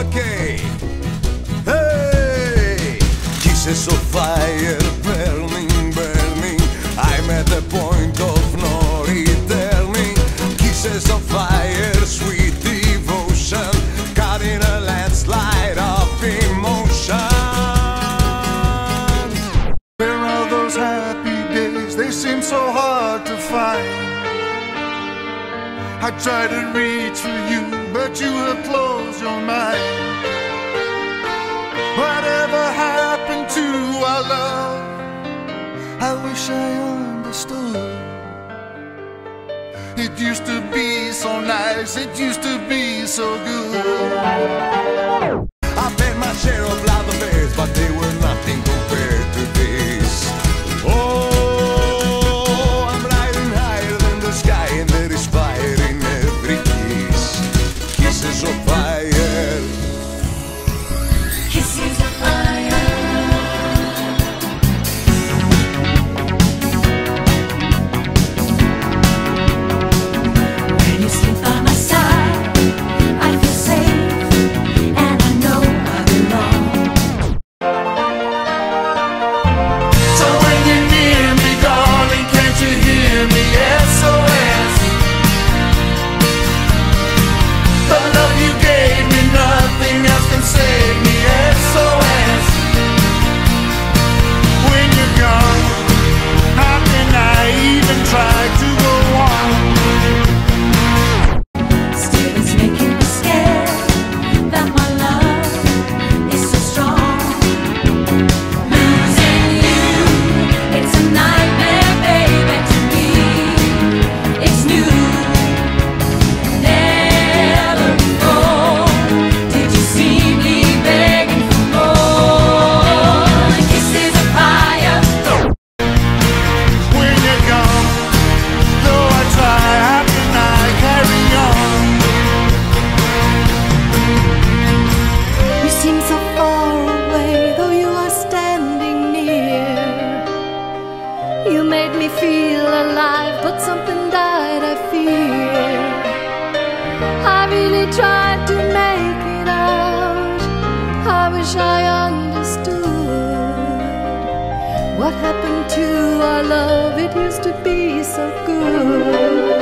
okay. Hey, kisses of fire, burning, burning. I'm at the point of no returning. Kisses of fire, sweet devotion, caught in a landslide of emotion. Where are those happy days? They seem so hard to find. I try to reach for you, but you have closed your mind. Whatever happened to our love? I wish I understood. It used to be so nice, it used to be so good. I've had my share of love affairs, but they were nothing compared to this. Oh, I'm riding higher than the sky, and there is fire in every kiss. Kisses of fire. Kisses of fire. When you sleep by my side, I feel safe, and I know I belong. So when you're near me, darling, can't you hear me? SOS. The love you gave me, nothing else can save me. SOS. When you're gone, how can I even try to go on? Still it's making me scared that my love is so strong. Losing you, it's a nightmare, baby, to me. It's new, never before did you see me begging for more. Kisses of fire. When you're gone, though I try, how can I carry on? You seem so far away, though you are standing near. You made me feel alive, but something died, I fear. I really tried to make it out. I wish I understood what happened to our love. It used to be so good.